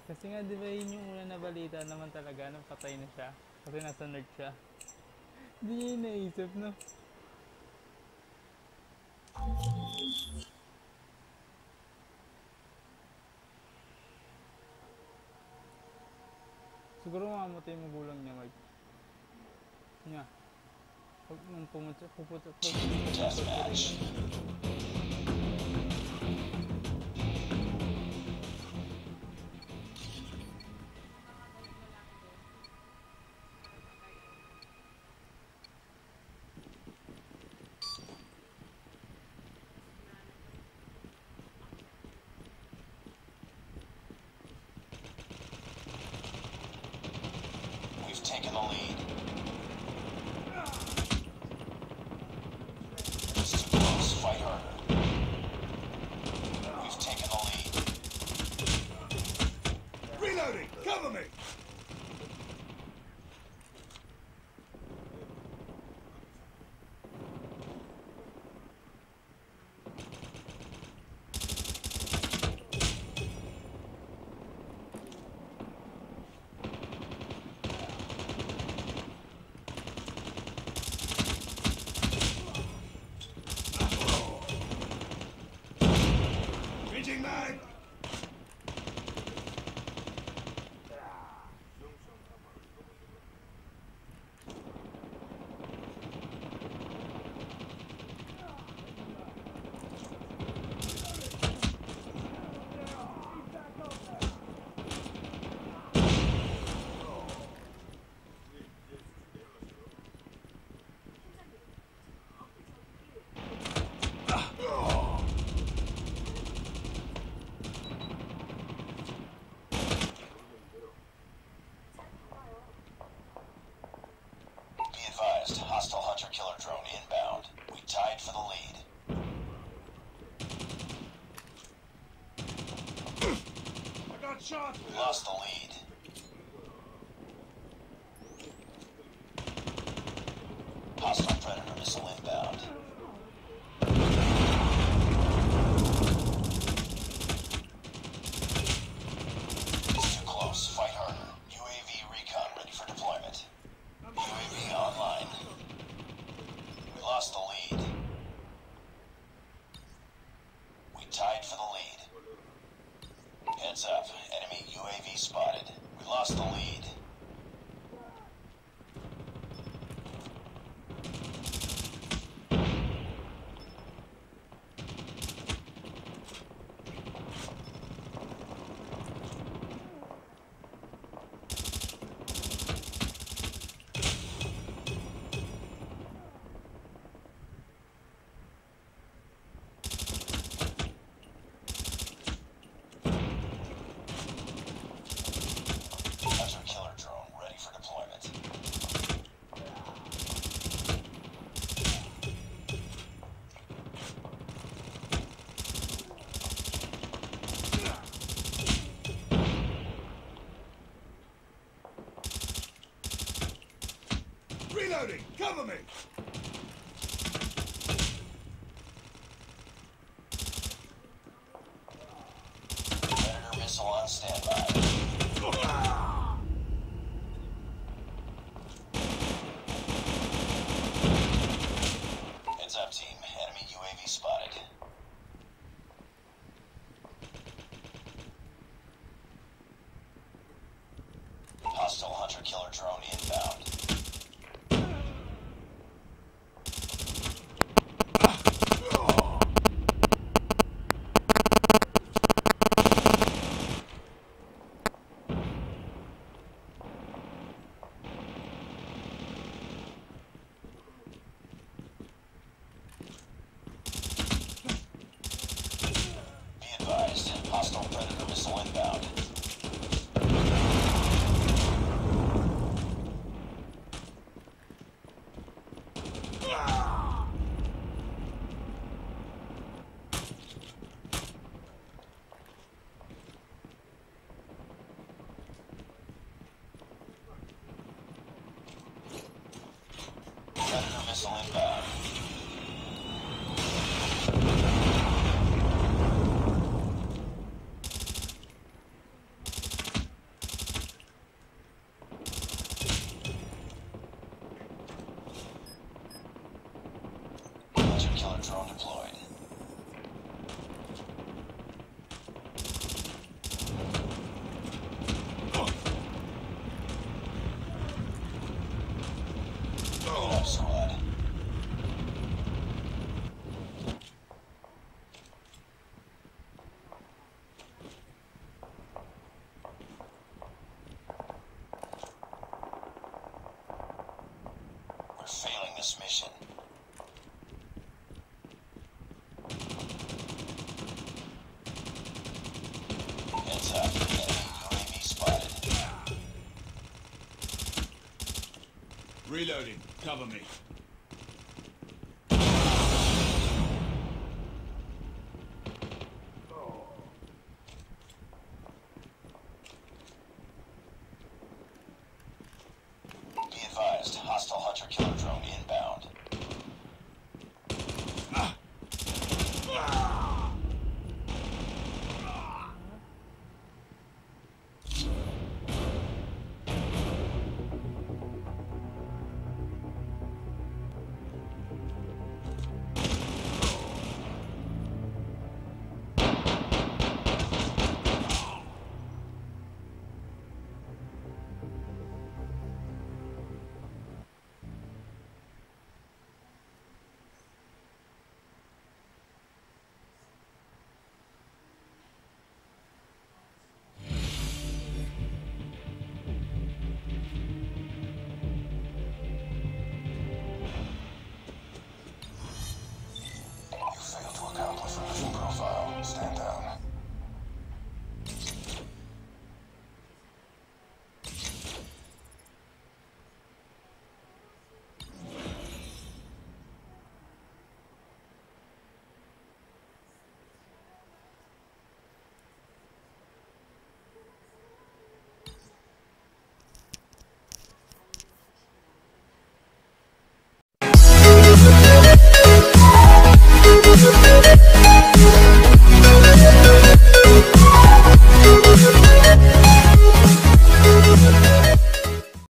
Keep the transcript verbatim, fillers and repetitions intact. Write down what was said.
Kasi nga, di ba yun yung una na balita naman talaga nung patay na siya? Kasi nasa nerd siya. Hindi niya yung naisip, no? Siguro mamamatay yung magulang niya, Mark. Niya. Pag nung pumunta, pupunta, pupunta, Deathmatch. We've taken the lead. It's too close. Fight harder. We've taken the lead. Reloading! Cover me! Changing mag! Be advised, hostile hunter-killer drone inbound. We tied for the lead. I got shot! We lost the lead. Hostile predator missile inbound. It's too close. Fight harder. U A V recon ready for deployment. U A V online. We lost the lead. We tied for the lead. Heads up. Enemy U A V spotted. We lost the lead. Hunter-killer drone ready for deployment. Reloading! Cover me! Predator missile on standby. Heads up, team. Enemy U A V spotted. Hostile hunter-killer drone inbound. Be advised, hostile predator missile inbound. Predator missile inbound. drone deployed. Good up, squad. We're failing this mission. Heads up, enemy U A V spotted. Reloading. Cover me.